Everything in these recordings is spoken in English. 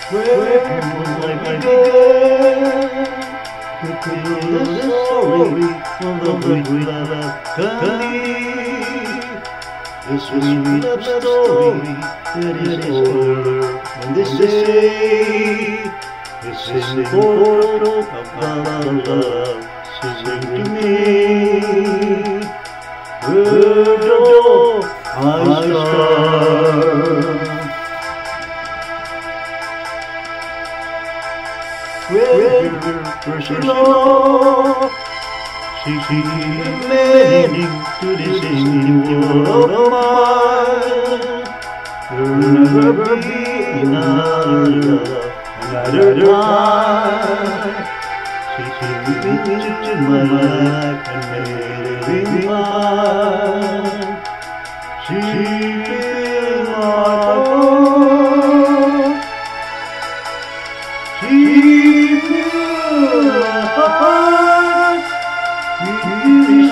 where will I began to tell the story of the great Candy? The sweet love story that is older than they say. It's simple about love, sing to me. Where the I start. Where first love, see the meaning to this instinctive world of mine. There'll never be another time. She came into my life and made it mine. She filled my heart. She filled my heart. With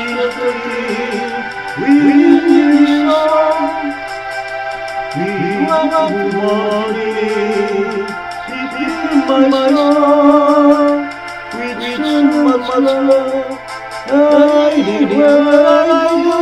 this song, with money, she filled my soul with so much love. Anywhere I go,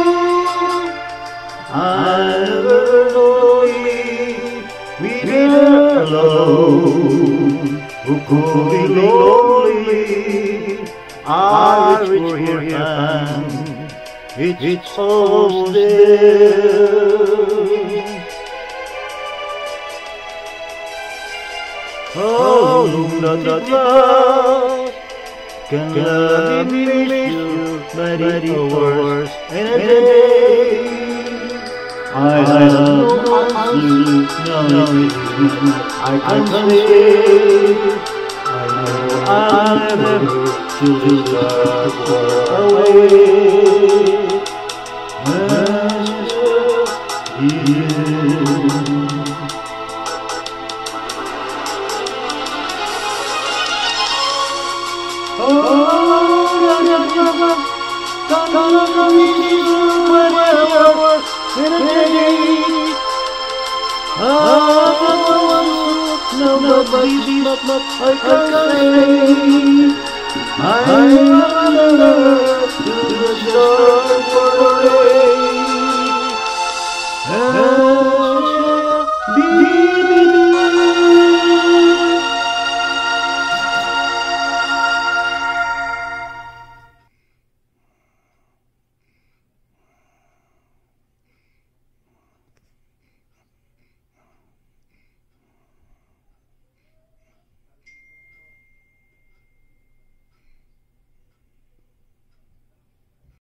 I'll never lonely, with her alone. Who could be lonely? I reach for your hand, it's almost there. How long does it last? Can love me miss you by the hours and a day? I have no answer, no I can say. I know I'll never choose that far away. Nobody but I can say I